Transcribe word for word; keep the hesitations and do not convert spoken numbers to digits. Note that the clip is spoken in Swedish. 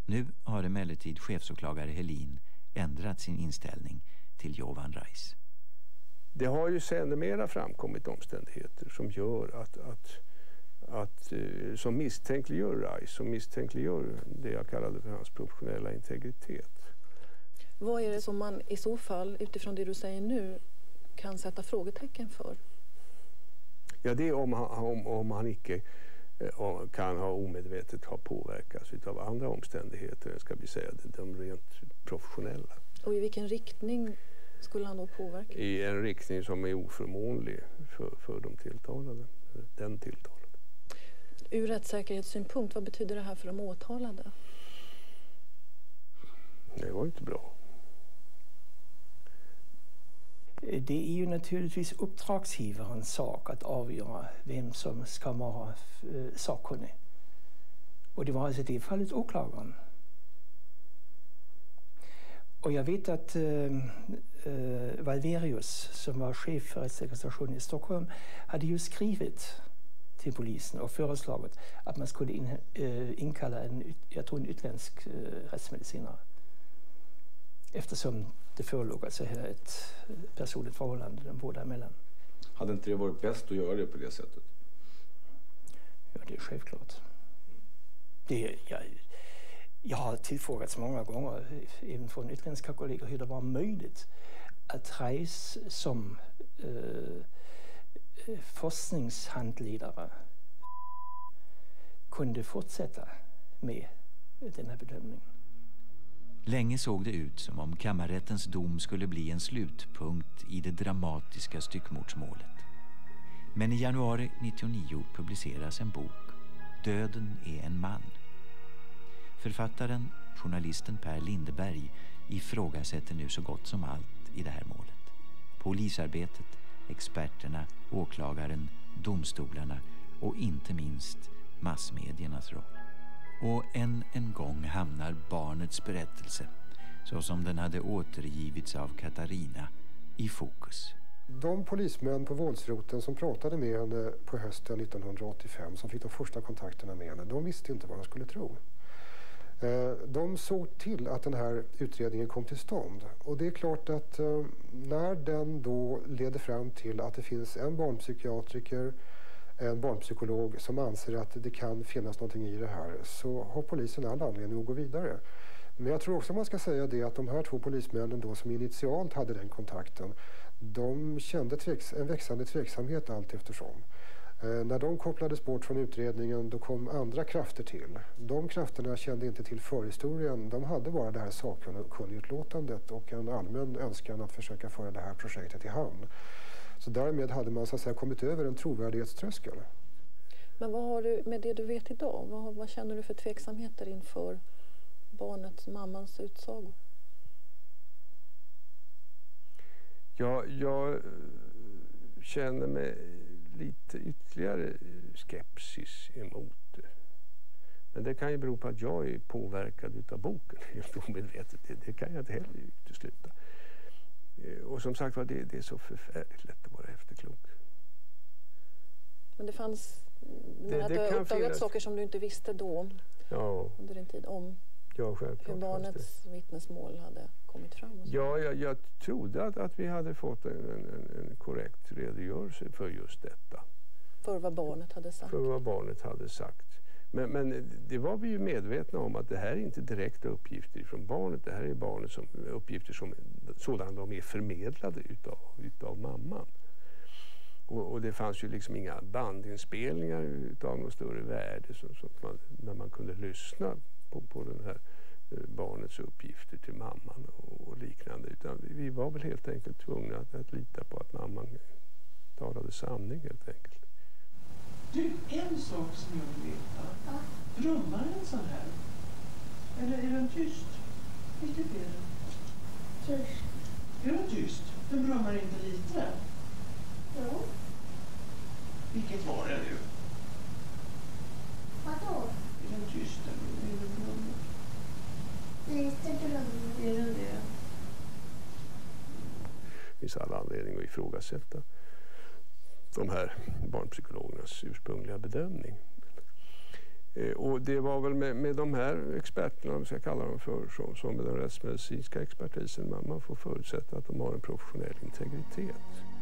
Nu har emellertid chefsåklagare Helin ändrat sin inställning till Jovan Reis. Det har ju sedermera framkommit omständigheter som gör att, att, att som misstänkliggör Reis, som misstänkliggör det jag kallade för hans professionella integritet. Vad är det som man i så fall, utifrån det du säger nu, kan sätta frågetecken för? Ja, det är om han, om, om han icke kan ha omedvetet ha påverkats av andra omständigheter, ska vi säga, de rent professionella. Och i vilken riktning skulle han då påverka? I en riktning som är oförmånlig för, för de tilltalade, den tilltalade. Ur rättssäkerhetssynpunkt, vad betyder det här för de åtalade? Det var inte bra. Det är ju naturligtvis uppdragsgivarens sak att avgöra vem som ska vara sakkunnig. Och det var alltså i det fallet åklagaren. Och jag vet att äh, Valverius, som var chef för rättssäkerhetsstationen i Stockholm, hade ju skrivit till polisen och föreslagit att man skulle in, äh, inkalla en, jag tror en utländsk äh, rättsmedicinare. Eftersom det förelåg alltså här ett personligt förhållande den båda emellan. Hade inte det varit bäst att göra det på det sättet? Ja, det är självklart. Det är, jag, jag har tillfrågats många gånger, även från utländska kollegor, hur det var möjligt att Reis som eh, forskningshandledare kunde fortsätta med den här bedömningen. Länge såg det ut som om kammarrättens dom skulle bli en slutpunkt i det dramatiska styckmordsmålet. Men i januari nittionio publiceras en bok, Döden är en man. Författaren, journalisten Per Lindeberg, ifrågasätter nu så gott som allt i det här målet. Polisarbetet, experterna, åklagaren, domstolarna och inte minst massmediernas roll. Och än en gång hamnar barnets berättelse, så som den hade återgivits av Katarina, i fokus. De polismän på våldsroten som pratade med henne på hösten nittonhundraåttiofem, som fick de första kontakterna med henne, de visste inte vad de skulle tro. De såg till att den här utredningen kom till stånd. Och det är klart att när den då leder fram till att det finns en barnpsykiatriker, en barnpsykolog som anser att det kan finnas någonting i det här, så har polisen all anledning att gå vidare. Men jag tror också man ska säga det att de här två polismännen då som initialt hade den kontakten, de kände tveks- en växande tveksamhet allt eftersom. Eh, när de kopplades bort från utredningen, då kom andra krafter till. De krafterna kände inte till förhistorien, de hade bara det här sakkunnigutlåtandet och en allmän önskan att försöka föra det här projektet i hamn. Så därmed hade man så att säga kommit över en trovärdighetströskel. Men vad har du med det du vet idag? Vad, vad känner du för tveksamheter inför barnets, mammans utsagor? Ja, jag känner mig lite ytterligare skepsis emot det. Men det kan ju bero på att jag är påverkad av boken helt omedvetet. Det, det kan jag inte heller utesluta. Och som sagt var, det, det är så förfärligt lätt att vara efterklok. Men det fanns, det, men att det du har kan uppdagat finnas saker som du inte visste då, ja, under din tid, om ja, hur barnets vittnesmål hade kommit fram. Och så. Ja, jag, jag trodde att, att vi hade fått en, en, en korrekt redogörelse för just detta. För vad barnet hade sagt. För vad barnet hade sagt. Men, men det var vi ju medvetna om att det här är inte direkta uppgifter från barnet. Det här är barnet som, uppgifter som sådana de är förmedlade utav, utav mamman. Och, och det fanns ju liksom inga bandinspelningar utav något större värde som, som man, när man kunde lyssna på, på den här barnets uppgifter till mamman och, och liknande. Utan vi, vi var väl helt enkelt tvungna att, att lita på att mamman talade sanning helt enkelt. Du, en sak som jag vill veta. Ja. Brummar den sån här? Eller är den tyst? Vilket är den? Tyst. Är den tyst? Den brummar inte lite? Jo. Vilket var det nu? Vadå? Är den tyst eller är den brummar? Lite brummar. Är den det? Det finns alla anledning att ifrågasätta de här barnpsykologernas ursprungliga bedömning. Eh, och det var väl med, med de här experterna, om vi ska kalla dem för, som, som med den rättsmedicinska expertisen, man, man får förutsätta att de har en professionell integritet.